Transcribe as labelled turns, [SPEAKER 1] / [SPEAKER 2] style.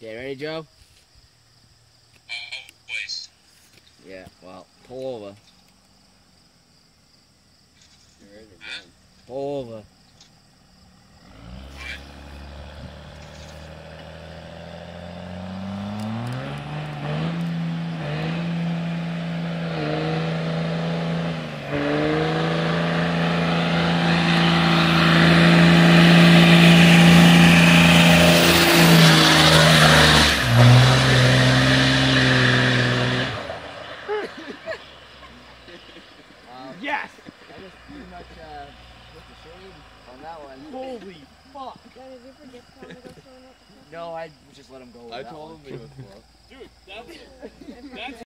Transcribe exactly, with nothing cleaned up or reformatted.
[SPEAKER 1] Okay, ready, Joe?
[SPEAKER 2] Always.
[SPEAKER 1] Yeah, well, pull over.
[SPEAKER 3] You ready to run?
[SPEAKER 1] Pull over. Um,
[SPEAKER 4] Yes!
[SPEAKER 1] I just pretty much uh, put the shade on that one.
[SPEAKER 4] Holy fuck!
[SPEAKER 5] Dad, did you forget to tell me to go swimming with the
[SPEAKER 1] No, I just let him go with
[SPEAKER 3] I
[SPEAKER 1] that
[SPEAKER 3] told
[SPEAKER 1] one.
[SPEAKER 3] him he was slow.
[SPEAKER 4] Dude, that's, that's